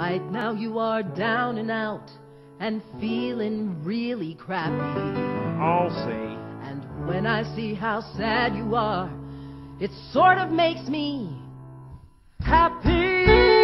Right now you are down and out and feeling really crappy. I'll see. And when I see how sad you are, it sort of makes me happy.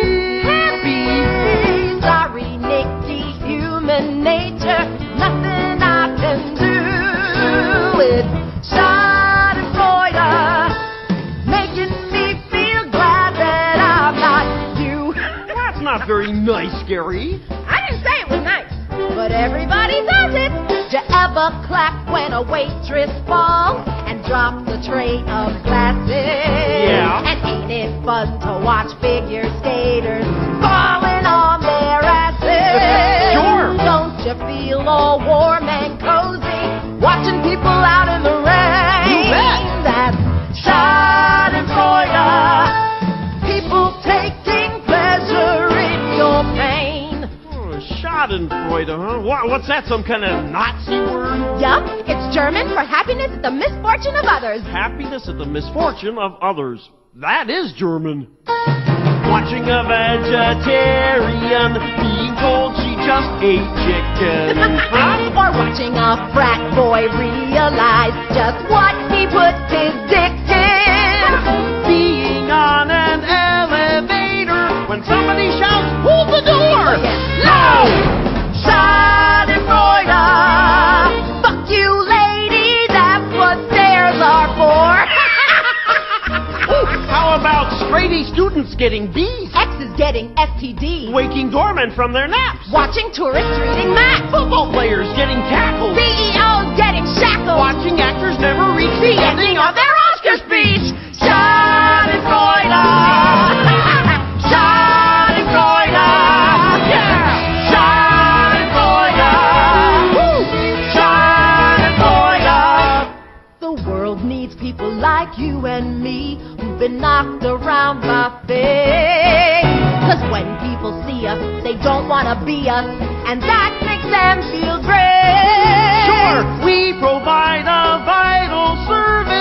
Happy. Sorry, Nicky, human nature, nothing I can do. It's Schadenfreude, making me feel glad that I'm not you. That's not very nice, Gary. I didn't say it was nice, but everybody does it. Did you ever clap when a waitress falls and drops the tray of glasses? Yeah. And ain't it fun to watch figure skaters falling on their asses? Sure. Don't you feel all warm and cozy watching people out in the rain? You bet. That's Schadenfreude. People taking pleasure in your pain. Oh, Schadenfreude, huh? What's that, some kind of Nazi word? Yup, it's German for happiness at the misfortune of others. Happiness at the misfortune of others. That is German. Watching a vegetarian being told she just ate chicken. Or watching a frat boy realize just what he puts his dick in. Being on an elevator when somebody shouts, "Hold the door!" No! Schadenfreude! Fuck you, lady, that's what stairs are for. How about straight-A students getting B's? X is getting STD. Waking doormen from their naps? Watching tourists reading maps. Football players getting tackled? CEOs getting shackled. Watching actors never reach the ending of their Oscar speech? Schadenfreude! Schadenfreude! Yeah! Schadenfreude! Woo! Schadenfreude! The world needs people like you and me who've been knocked around by fate. 'Cause when people see us, they don't want to be us, and that makes them feel great. Sure, we provide a vital service.